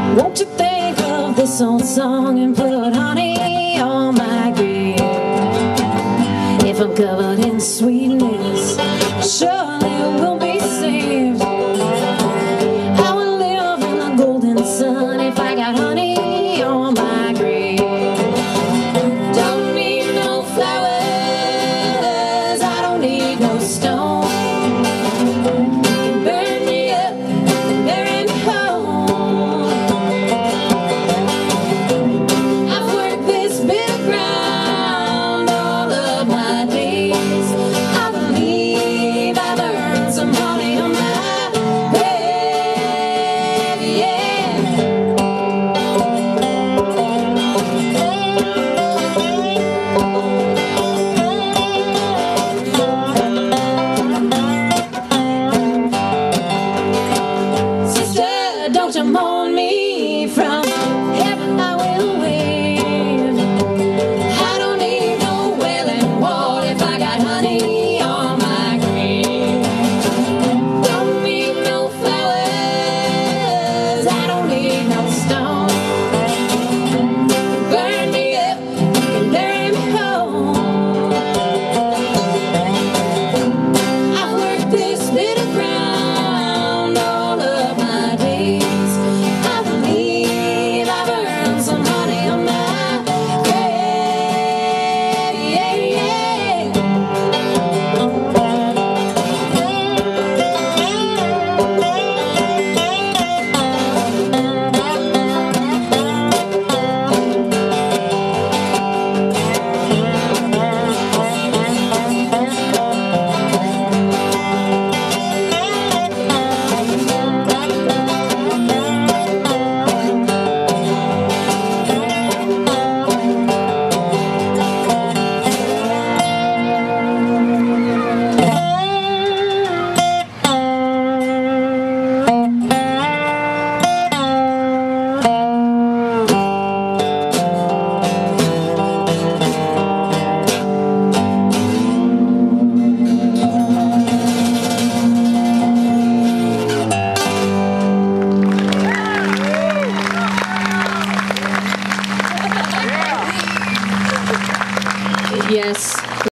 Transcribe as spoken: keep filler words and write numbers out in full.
Won't you think of this old song and put honey on my grave? If I'm covered in sweetness, surely we'll be saved. I will live in the golden sun if I got honey on my grave. Don't need no flowers, I don't need no stone. Don't you moan.